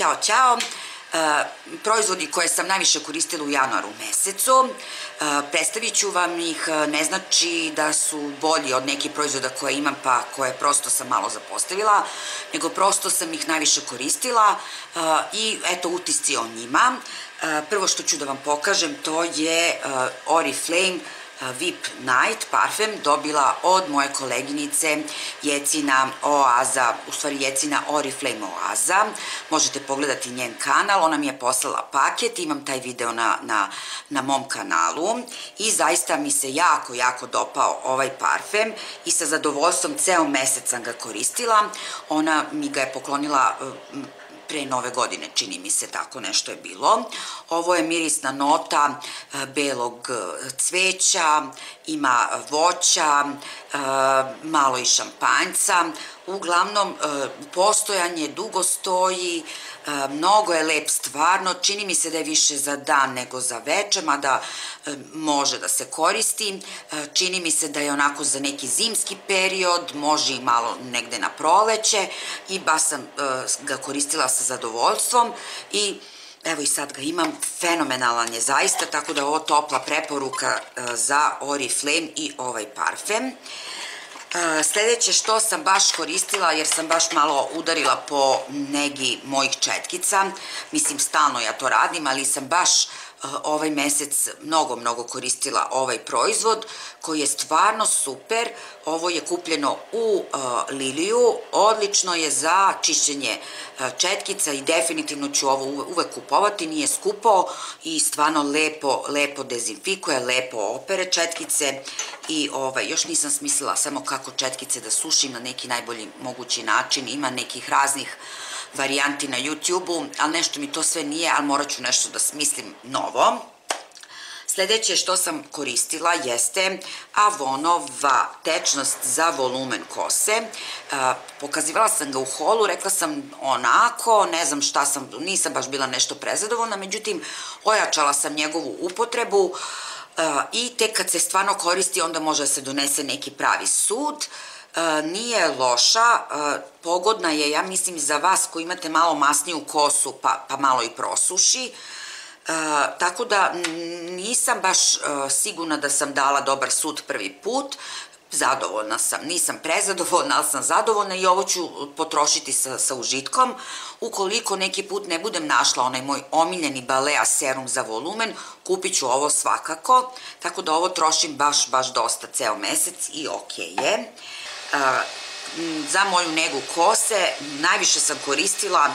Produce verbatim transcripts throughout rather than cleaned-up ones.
Ćao, ćao. Proizvodi koje sam najviše koristila u januaru mesecu. Predstavit ću vam ih, ne znači da su bolji od nekih proizvoda koje imam pa koje prosto sam malo zapostavila, nego prosto sam ih najviše koristila i eto utisci o njima. Prvo što ću da vam pokažem to je Oriflame V I P Night parfem, dobila od moje koleginice Jecina Oaza, u stvari Jecina Oriflame Oaza. Možete pogledati njen kanal, ona mi je poslala paket, imam taj video na, na, na mom kanalu i zaista mi se jako, jako dopao ovaj parfem i sa zadovoljstvom ceo mesec sam ga koristila. Ona mi ga je poklonila pre nove godine, čini mi se, tako nešto je bilo. Ovo je mirisna nota belog cveća, ima voća, malo i šampanjca. Uglavnom, postojanje dugo stoji, mnogo je lep stvarno, čini mi se da je više za dan nego za veče, mada može da se koristi. Čini mi se da je onako za neki zimski period, može i malo negde na proleće i baš sam ga koristila sa zadovoljstvom i evo i sad ga imam, fenomenalan je zaista, tako da je ovo topla preporuka za Oriflame i ovaj parfem. Sledeće što sam baš koristila, jer sam baš malo udarila po negi mojih četkica, mislim stalno ja to radim, ali sam baš ovaj mesec mnogo, mnogo koristila ovaj proizvod koji je stvarno super. Ovo je kupljeno u Liliju, odlično je za čišćenje četkica i definitivno ću ovo uvek kupovati, nije skupo i stvarno lepo, lepo dezinfikuje, lepo opere četkice i još nisam smislila samo kako četkice da sušim na neki najbolji mogući način, ima nekih raznih varijanti na YouTube-u, ali nešto mi to sve nije, ali morat ću nešto da smislim novo. Sledeće što sam koristila jeste Avonova tečnost za volumen kose. Pokazivala sam ga u holu, rekla sam onako, ne znam šta sam, nisam baš bila nešto prezadovoljna, međutim, ojačala sam njegovu upotrebu i tek kad se stvarno koristi, onda može da se donese neki pravi sud. Nije loša, pogodna je, ja mislim, za vas koji imate malo masniju kosu pa malo i prosuši, tako da nisam baš sigurna da sam dala dobar sud prvi put, zadovoljna sam, nisam prezadovoljna, ali sam zadovoljna i ovo ću potrošiti sa užitkom. Ukoliko neki put ne budem našla onaj moj omiljeni Balea serum za volumen, kupit ću ovo svakako, tako da ovo trošim baš, baš dosta ceo mesec i okej je. Za moju negu kose najviše sam koristila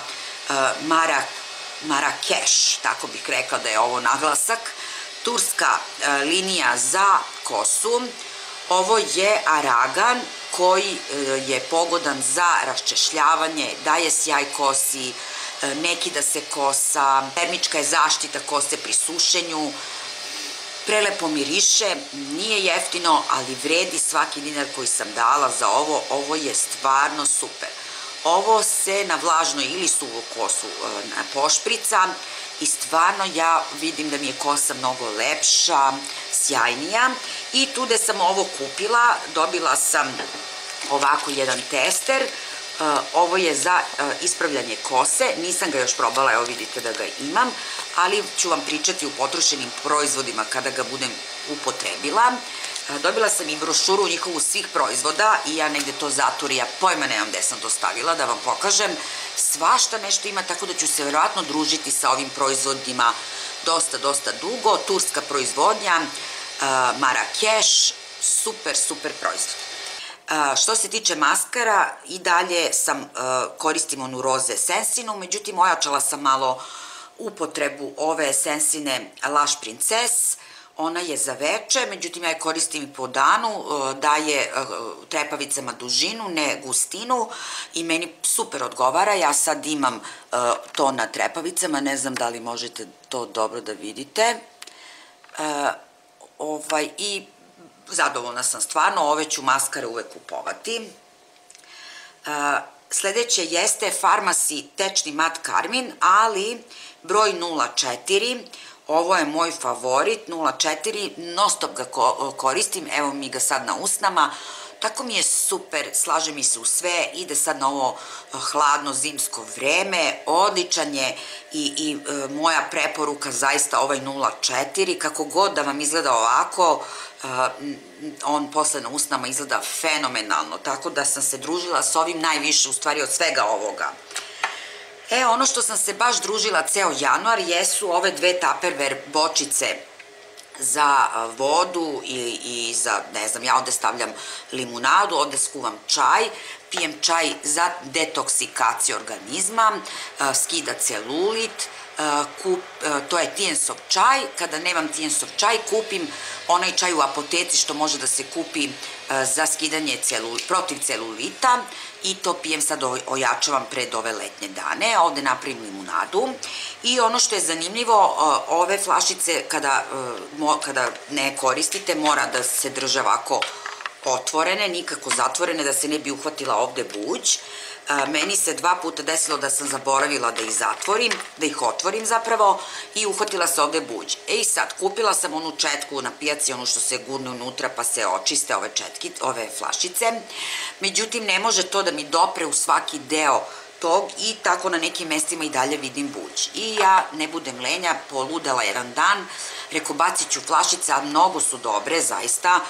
Marrakech, tako bih rekla da je ovo naglasak, turska linija za kosu. Ovo je aragan koji je pogodan za raščešljavanje, daje sjaj kosi, nekida se kosa, termička je zaštita kose pri sušenju, prelepo miriše, nije jeftino, ali vredi svaki dinar koji sam dala za ovo, ovo je stvarno super. Ovo se na vlažnoj ili suvu kosu pošprica i stvarno ja vidim da mi je kosa mnogo lepša, sjajnija i tu gde sam ovo kupila, dobila sam ovako jedan tester. Ovo je za ispravljanje kose, nisam ga još probala, evo vidite da ga imam, ali ću vam pričati o potrošenim proizvodima kada ga budem upotrebila. Dobila sam i brošuru njihovu svih proizvoda i ja negde to zaturi, ja pojma nemam gde sam to stavila, da vam pokažem. Svašta nešto ima, tako da ću se verovatno družiti sa ovim proizvodima dosta, dosta dugo. Turska proizvodnja, Marrakech, super, super proizvod. Što se tiče maskara, i dalje sam koristim onu Rose Sensinu, međutim ojačala sam malo upotrebu ove Sensine Lash Princess. Ona je za veče, međutim ja je koristim i po danu, daje trepavicama dužinu, ne gustinu i meni super odgovara. Ja sad imam to na trepavicama, ne znam da li možete to dobro da vidite. I zadovoljna sam stvarno, ove ću maskare uvek kupovati. Sledeće jeste Farmacy tečni mat karmin, ali broj nula četiri. Ovo je moj favorit, nula četiri, non stop ga koristim, evo mi ga sad na usnama. tako mi je super, slaže mi se u sve, ide sad na ovo hladno zimsko vreme, odličan je i moja preporuka zaista ovaj nula četiri, kako god da vam izgleda ovako, on posle na usnama izgleda fenomenalno, tako da sam se družila s ovim najviše, u stvari od svega ovoga. E, ono što sam se baš družila ceo januar jesu ove dve Tupperware bočice za vodu i za, ne znam, ja ovde stavljam limunadu, ovde skuvam čaj, pijem čaj za detoksikaciju organizma, skida celulit, to je tijensov čaj, kada nemam tijensov čaj kupim onaj čaj u apoteci što može da se kupi za skidanje protiv celulita i to pijem sad, ojačavam pred ove letnje dane, ovde napravim limunadu i ono što je zanimljivo, ove flašice kada ne koristite mora da se drže ovako otvorene, nikako zatvorene, da se ne bi uhvatila ovde buđ. Meni se dva puta desilo da sam zaboravila da ih zatvorim, da ih otvorim zapravo i uhvatila se ovde buđ. E i sad, kupila sam onu četku na pijaci, onu što se gurne unutra pa se očiste ove četki, ove flašice, međutim ne može to da mi dopre u svaki deo tog i tako na nekim mestima i dalje vidim buđ. I ja ne budem lenja, poludela jedan dan, reko bacit ću flašice, a mnogo su dobre, zaista.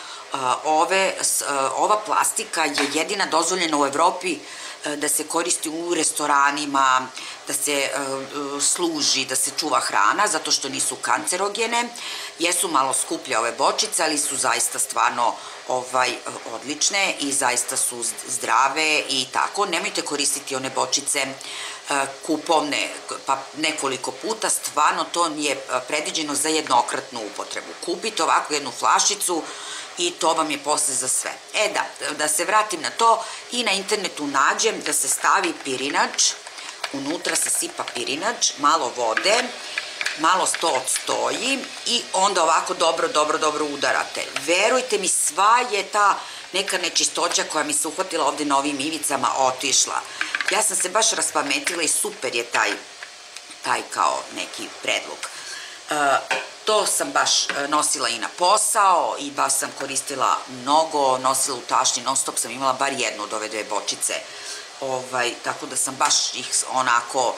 Ova plastika je jedina dozvoljena u Evropi da se koristi u restoranima, da se služi, da se čuva hrana, zato što nisu kancerogene. Jesu malo skuplje ove bočice, ali su zaista stvarno odlične i zaista su zdrave i tako. Nemojte koristiti one bočice kupovne pa nekoliko puta, stvarno to nije predviđeno za jednokratnu upotrebu. Kupite ovako jednu flašicu i to vam je posle za sve. E da, da se vratim na to i na internetu nađem da se stavi pirinač, unutra se sipa pirinač, malo vode, malo to odstoji i onda ovako dobro, dobro, dobro udarate. Verujte mi, sva je ta neka nečistoća koja mi se uhvatila ovde na ovim ivicama otišla. Ja sam se baš raspametila i super je taj, taj kao neki predlog. To sam baš nosila i na posao i baš sam koristila mnogo, nosila u tašnji, non stop sam imala bar jednu od ove dve bočice, tako da sam baš ih onako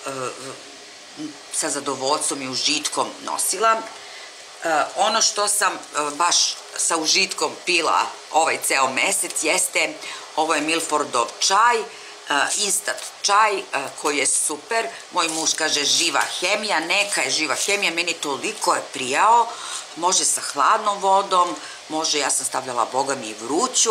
sa zadovoljstvom i užitkom nosila. Ono što sam baš sa užitkom pila ovaj ceo mesec jeste, ovo je Milfordov čaj, instant čaj koji je super, moj muž kaže živa hemija, neka je živa hemija, meni toliko je prijao, može sa hladnom vodom, može, ja sam stavljala boga mi i vruću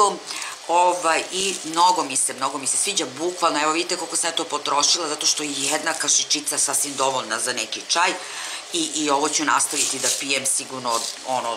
i mnogo mi se, mnogo mi se sviđa, bukvalno, evo vidite koliko sam ja to potrošila, zato što je jedna kašičica sasvim dovoljna za neki čaj i ovo ću nastaviti da pijem sigurno ono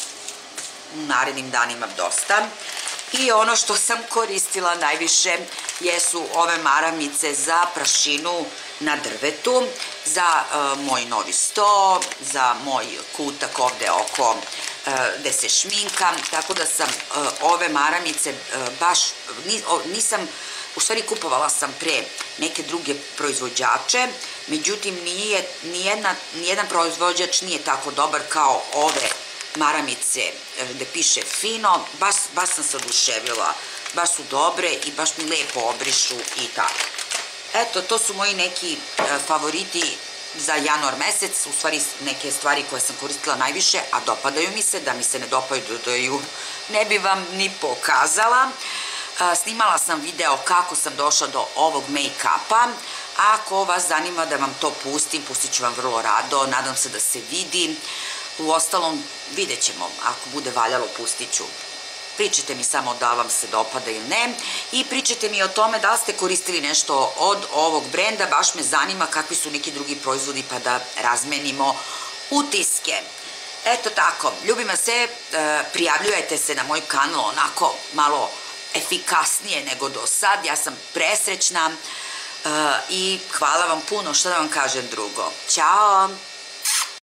u narednim danima dosta. I ono što sam koristila najviše jesu ove maramice za prašinu na drvetu, za moj novi sto, za moj kutak ovde oko gde se šminkam, tako da sam ove maramice baš, nisam, u stvari kupovala sam pre neke druge proizvođače, međutim nijedan proizvođač nije tako dobar kao ove maramice gde piše fino, baš sam se oduševila, baš su dobre i baš mi lepo obrišu i tako. Eto, to su moji neki favoriti za januar mesec, u stvari neke stvari koje sam koristila najviše, a dopadaju mi se, da mi se ne dopadaju, ne bi vam ni pokazala. Snimala sam video kako sam došla do ovog make-upa, a ako vas zanima da vam to pustim, pustit ću vam vrlo rado, nadam se da se vidi. U ostalom, vidjet ćemo, ako bude valjalo, pustit ću. Pričajte mi samo da vam se dopada ili ne i pričajte mi o tome da li ste koristili nešto od ovog brenda, baš me zanima kakvi su neki drugi proizvodi pa da razmenimo utiske. Eto tako, ljubim vas se, prijavljujete se na moj kanal onako malo efikasnije nego do sad, ja sam presrećna i hvala vam puno, što da vam kažem drugo. Ćao!